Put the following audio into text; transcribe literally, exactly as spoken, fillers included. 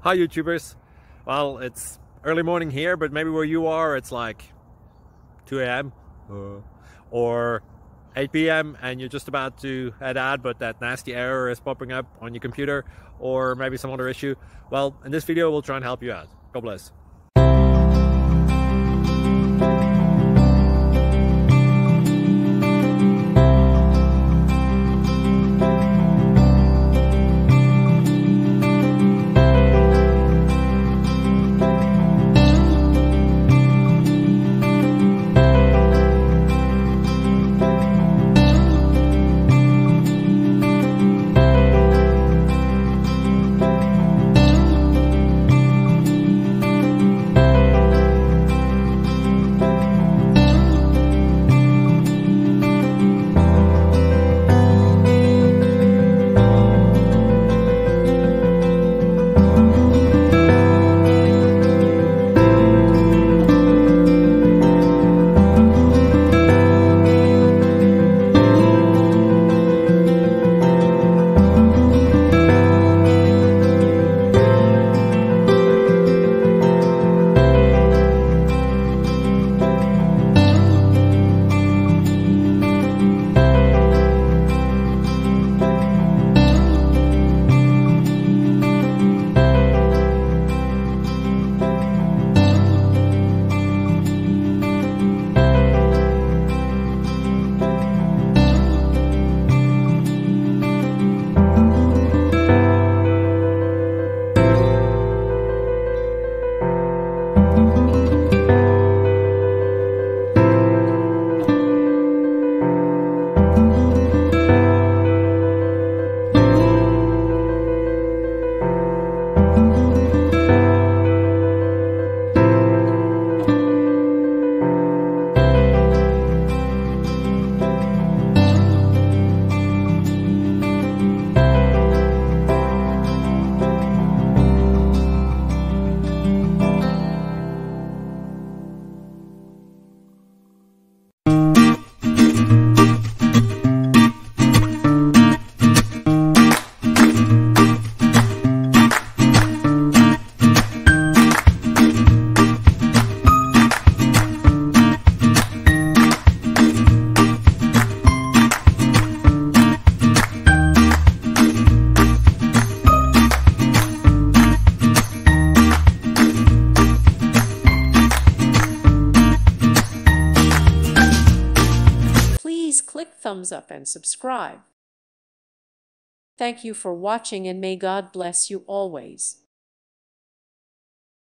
Hi YouTubers. Well, it's early morning here, but maybe where you are it's like two A M uh, or eight P M and you're just about to head out, but that nasty error is popping up on your computer, or maybe some other issue. Well, in this video we'll try and help you out. God bless. Please click thumbs up and subscribe. Thank you for watching, and may God bless you always.